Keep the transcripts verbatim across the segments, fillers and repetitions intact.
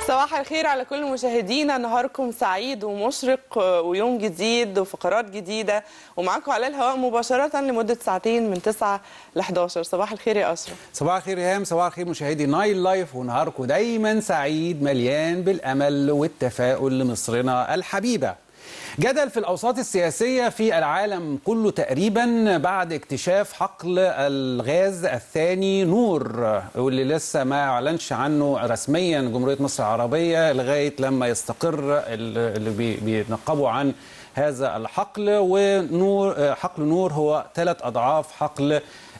صباح الخير على كل مشاهدينا، نهاركم سعيد ومشرق ويوم جديد وفقرات جديدة ومعاكم على الهواء مباشرة لمدة ساعتين من تسعة ل حداشر. صباح الخير يا أشرف. صباح الخير يا هام، صباح الخير مشاهدي نايل لايف، ونهاركم دايما سعيد مليان بالأمل والتفاؤل لمصرنا الحبيبة. جدل في الأوساط السياسية في العالم كله تقريبا بعد اكتشاف حقل الغاز الثاني نور، واللي لسه ما اعلنش عنه رسميا جمهورية مصر العربية لغاية لما يستقر اللي بينقبوا عن هذا الحقل. ونور حقل نور هو ثلاث أضعاف حقل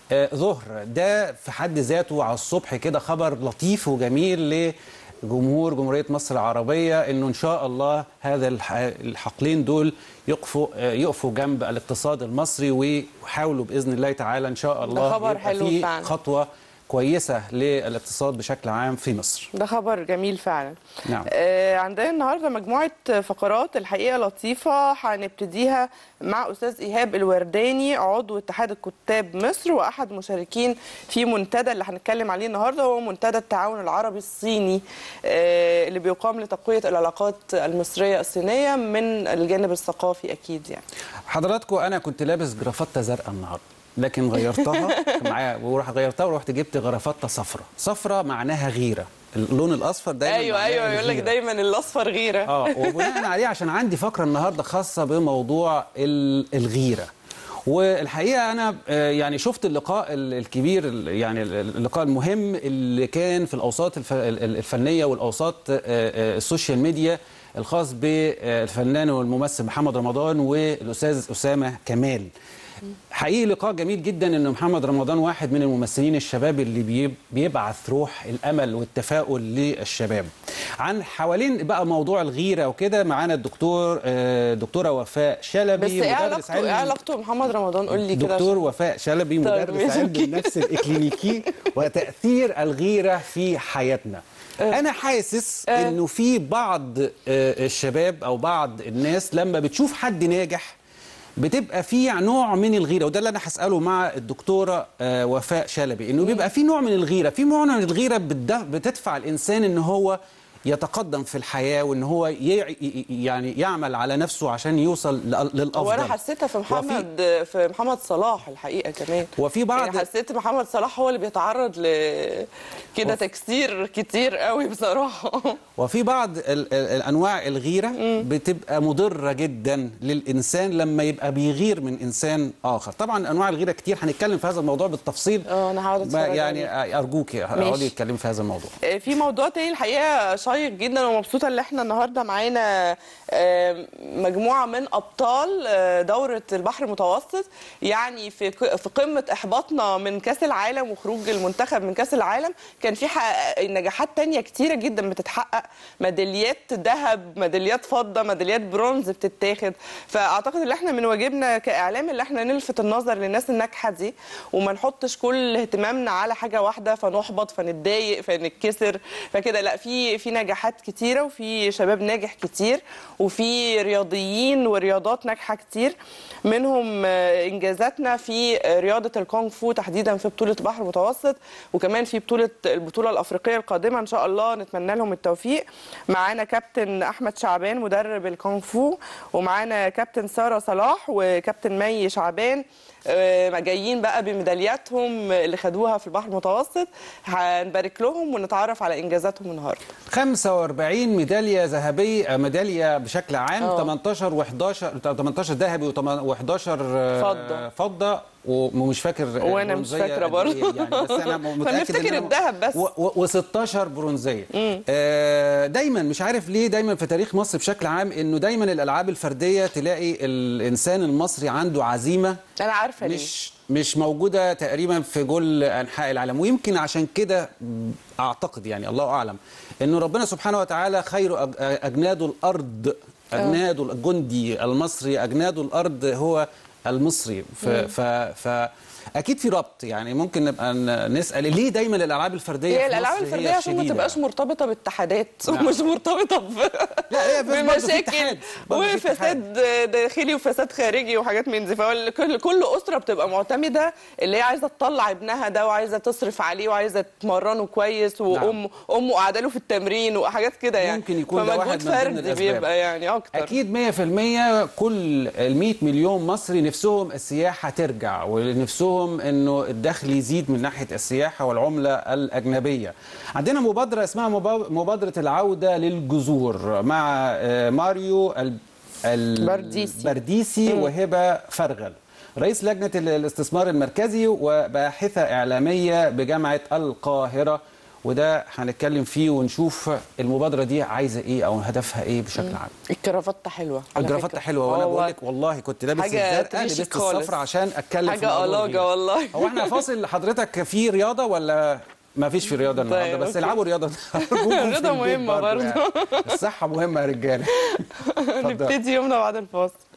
ظهر. ده في حد ذاته على الصبح كده خبر لطيف وجميل ل جمهور جمهورية مصر العربية، انه ان شاء الله هذا الحقلين دول يقفوا يقفوا جنب الاقتصاد المصري ويحاولوا باذن الله تعالى ان شاء الله ده خبر حلو في فعلا. خطوة كويسة للاقتصاد بشكل عام في مصر. ده خبر جميل فعلا. نعم. آه عندنا النهارده مجموعة فقرات الحقيقة لطيفة، هنبتديها مع أستاذ إيهاب الورداني عضو اتحاد الكتاب مصر وأحد مشاركين في منتدى اللي هنتكلم عليه النهارده، هو منتدى التعاون العربي الصيني آه اللي بيقام لتقوية العلاقات المصرية الصينية من الجانب الثقافي أكيد. يعني حضراتكم أنا كنت لابس جرافطة زرقاء النهارده، لكن غيرتها معايا وراح غيرتها ورحت جبت غرافطه صفرة. صفرة معناها غيره، اللون الاصفر دايما ايوه ايوه يقول لك دايما الاصفر غيره. اه وبناء عليه عشان عندي فقره النهارده خاصه بموضوع الغيره. والحقيقه انا يعني شفت اللقاء الكبير، يعني اللقاء المهم اللي كان في الاوساط الفنيه والاوساط السوشيال ميديا الخاص بالفنان والممثل محمد رمضان والاستاذ اسامه كمال. حقيقي لقاء جميل جدا، ان محمد رمضان واحد من الممثلين الشباب اللي بيبعث روح الامل والتفاؤل للشباب. عن حوالين بقى موضوع الغيره وكده معانا الدكتور دكتوره وفاء شلبي. بس ايه علاقته ايه علاقته محمد رمضان؟ قول لي كده. دكتور وفاء شلبي مدرس علم النفس الاكلينيكي وتاثير الغيره في حياتنا. أنا حاسس إنه في بعض الشباب أو بعض الناس لما بتشوف حد ناجح بتبقى في نوع من الغيره، وده اللي انا هساله مع الدكتوره وفاء شلبي، انه بيبقى في نوع من الغيره، في نوع من الغيره بتدفع الانسان ان هو يتقدم في الحياه، وان هو يعني يعمل على نفسه عشان يوصل للافضل. وانا حسيتها في محمد وفي في محمد صلاح الحقيقه كمان. وفي بعض يعني حسيت محمد صلاح هو اللي بيتعرض ل كده تكسير كتير قوي بصراحه. وفي بعض الانواع الغيره م. بتبقى مضره جدا للانسان لما يبقى بيغير من انسان اخر. طبعا انواع الغيره كتير، هنتكلم في هذا الموضوع بالتفصيل. اه انا هقعد اتفرج يعني ارجوك اقعدي اتكلمي في هذا الموضوع. في موضوع تاني الحقيقه شيق جدا، ومبسوطه ان احنا النهارده معانا مجموعه من ابطال دوره البحر المتوسط، يعني في في قمه احباطنا من كاس العالم وخروج المنتخب من كاس العالم كان في نجاحات تانية كتيره جدا بتتحقق، ميداليات ذهب، ميداليات فضه، ميداليات برونز بتتاخد. فاعتقد ان احنا من واجبنا كاعلام ان احنا نلفت النظر للناس الناجحه دي، وما نحطش كل اهتمامنا على حاجه واحده فنحبط فنتضايق فنتكسر فكده. لا، في في نجاحات كتيره وفي شباب ناجح كتير وفي رياضيين ورياضات ناجحه كتير، منهم انجازاتنا في رياضه الكونغ فو تحديدا في بطوله البحر المتوسط، وكمان في بطوله البطوله الافريقيه القادمه ان شاء الله نتمنى لهم التوفيق. معانا كابتن احمد شعبان مدرب الكونغ فو، ومعانا كابتن ساره صلاح وكابتن مي شعبان جايين بقى بميدالياتهم اللي خدوها في البحر المتوسط. هنبارك لهم ونتعرف على انجازاتهم النهارده. خمسة وأربعين ميداليه ذهبيه، ميداليه بشكل عام، أوه. تمنتاشر وحداشر تمنتاشر ذهبي و11 فضه فضه ومش فاكر، وانا مش فاكره برضه يعني، بس انا متاكد فنفتكر الذهب بس و16 برونزيه. آه دايما مش عارف ليه، دايما في تاريخ مصر بشكل عام انه دايما الالعاب الفرديه تلاقي الانسان المصري عنده عزيمه انا عارفه ليه مش مش موجوده تقريبا في كل انحاء العالم. ويمكن عشان كده اعتقد، يعني الله اعلم، انه ربنا سبحانه وتعالى خير اجناد الارض، اجناد الجندي المصري اجناد الارض هو المصري. ف, ف, ف اكيد في ربط، يعني ممكن نبقى نسال ليه دايما الالعاب الفرديه هي في الالعاب مصر الفرديه هي عشان ما الشديدة؟ تبقاش مرتبطه باتحادات نعم. ومش مرتبطه ب... لا هي بس برضه في بمشاكل اتحاد، برضه في وفساد داخلي وفساد خارجي وحاجات من دي. فهو كل كل اسره بتبقى معتمده اللي هي عايزه تطلع ابنها ده وعايزه تصرف عليه وعايزه تمرنه كويس، وام امه قاعده له في التمرين وحاجات كده يعني. ممكن يكون ده واحد من ضمن فردي الأسباب. بيبقى يعني اكتر. اكيد مية في المية كل ال مية مليون مصري نفسهم السياحه ترجع، ونفسهم انه الدخل يزيد من ناحيه السياحه والعمله الاجنبيه. عندنا مبادره اسمها مبادره العوده للجذور مع ماريو البرديسي البرديسي وهبه فرغل، رئيس لجنه الاستثمار المركزي وباحثه اعلاميه بجامعه القاهره. وده هنتكلم فيه ونشوف المبادره دي عايزه ايه او هدفها ايه بشكل عام. الكرافته حلوه، الكرافته حلوه، وانا بقول لك والله كنت لابس الزرقاء لبست الصفرا عشان اتكلم حاجة في الموضوع. حاجه ألاجة والله. هو احنا فاصل حضرتك في رياضه ولا ما فيش في رياضه النهارده؟ بس العبوا رياضه. الرياضه مهمه برضه. يعني. الصحه مهمه يا رجاله. نبتدي يومنا بعد الفاصل.